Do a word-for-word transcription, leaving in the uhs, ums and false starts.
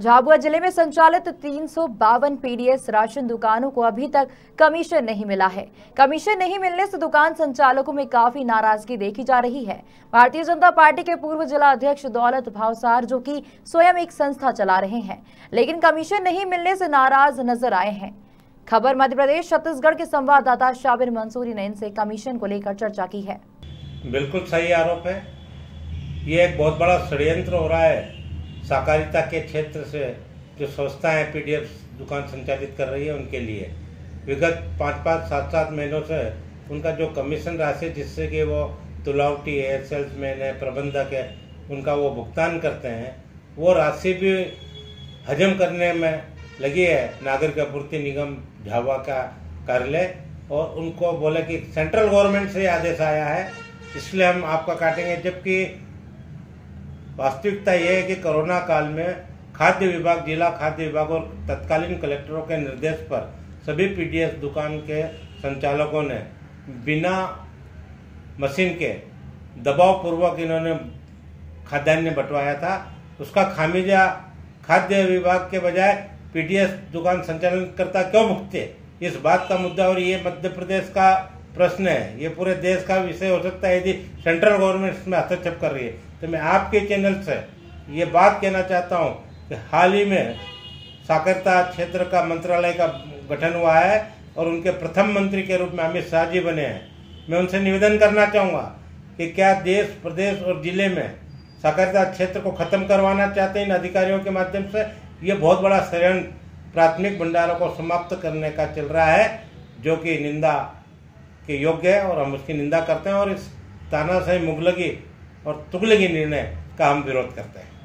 झाबुआ जिले में संचालित तीन सौ बावन पीडीएस राशन दुकानों को अभी तक कमीशन नहीं मिला है। कमीशन नहीं मिलने से दुकान संचालकों में काफी नाराजगी देखी जा रही है। भारतीय जनता पार्टी के पूर्व जिला अध्यक्ष दौलत भावसार, जो कि स्वयं एक संस्था चला रहे हैं, लेकिन कमीशन नहीं मिलने से नाराज नजर आए हैं। खबर मध्य प्रदेश छत्तीसगढ़ के संवाददाता शाबिर मंसूरी ने इनसे कमीशन को लेकर चर्चा की है। बिल्कुल सही आरोप है। ये एक बहुत बड़ा षड्यंत्र हो रहा है। सहकारिता के क्षेत्र से जो संस्थाएं पीडीएस दुकान संचालित कर रही है, उनके लिए विगत पाँच पाँच सात सात महीनों से उनका जो कमीशन राशि, जिससे कि वो तुलावटी है, सेल्समैन है, प्रबंधक है, उनका वो भुगतान करते हैं, वो राशि भी हजम करने में लगी है नागरिक आपूर्ति निगम झाबुआ का कार्यालय। और उनको बोले कि सेंट्रल गवर्नमेंट से आदेश आया है, इसलिए हम आपका काटेंगे। जबकि वास्तविकता यह है कि कोरोना काल में खाद्य विभाग, जिला खाद्य विभाग और तत्कालीन कलेक्टरों के निर्देश पर सभी पीडीएस दुकान के संचालकों ने बिना मशीन के दबाव पूर्वक इन्होंने खाद्यान्न बंटवाया था। उसका खामियाजा खाद्य विभाग के बजाय पीडीएस दुकान संचालन करता क्यों भुगते, इस बात का मुद्दा। और ये मध्य प्रदेश का प्रश्न है, ये पूरे देश का विषय हो सकता है यदि सेंट्रल गवर्नमेंट इसमें हस्तक्षेप कर रही है। तो मैं आपके चैनल से ये बात कहना चाहता हूँ कि हाल ही में सहकारिता क्षेत्र का मंत्रालय का गठन हुआ है और उनके प्रथम मंत्री के रूप में अमित शाह जी बने हैं। मैं उनसे निवेदन करना चाहूँगा कि क्या देश, प्रदेश और जिले में सहकारिता क्षेत्र को खत्म करवाना चाहते हैं इन अधिकारियों के माध्यम से। ये बहुत बड़ा षड्यंत्र प्राथमिक भंडारों को समाप्त करने का चल रहा है, जो कि निंदा के योग्य है और हम उसकी निंदा करते हैं। और इस तानाशाही, मुगलकी और तुगलकी निर्णय का हम विरोध करते हैं।